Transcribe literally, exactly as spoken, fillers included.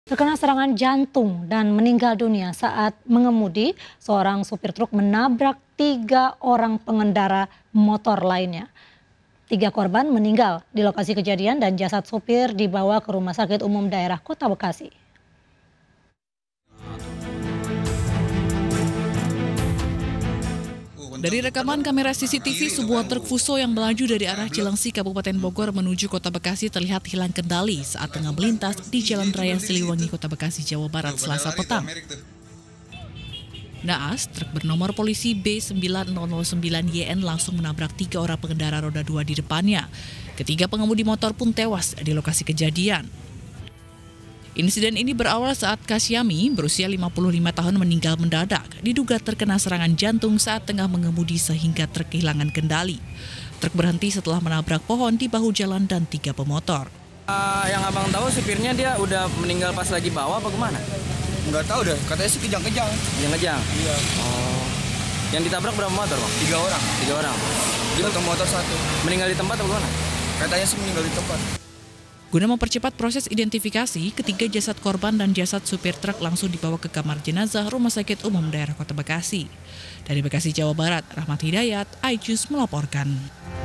Terkena serangan jantung dan meninggal dunia saat mengemudi, seorang supir truk menabrak tiga orang pengendara motor lainnya. Tiga korban meninggal di lokasi kejadian dan jasad supir dibawa ke Rumah Sakit Umum Daerah Kota Bekasi. Dari rekaman kamera C C T V, sebuah truk Fuso yang melaju dari arah Cilengsi, Kabupaten Bogor menuju Kota Bekasi terlihat hilang kendali saat tengah melintas di Jalan Raya Siliwangi, Kota Bekasi, Jawa Barat, Selasa petang. Naas, truk bernomor polisi B sembilan nol nol sembilan Y N langsung menabrak tiga orang pengendara roda dua di depannya. Ketiga pengemudi motor pun tewas di lokasi kejadian. Insiden ini berawal saat Kasyami, berusia lima puluh lima tahun, meninggal mendadak, diduga terkena serangan jantung saat tengah mengemudi sehingga truk kehilangan kendali. Truk berhenti setelah menabrak pohon di bahu jalan dan tiga pemotor. Uh, yang abang tahu supirnya dia udah meninggal pas lagi bawa apa gimana? Nggak tahu deh, katanya sih kejang-kejang. Kejang-kejang? Iya. Oh. Yang ditabrak berapa motor, Bang? Tiga orang. Tiga orang? Satu motor satu. Meninggal di tempat apa gimana? Katanya sih meninggal di tempat. Guna mempercepat proses identifikasi, ketiga jasad korban dan jasad supir truk langsung dibawa ke kamar jenazah Rumah Sakit Umum Daerah Kota Bekasi. Dari Bekasi, Jawa Barat, Rahmat Hidayat, iJus melaporkan.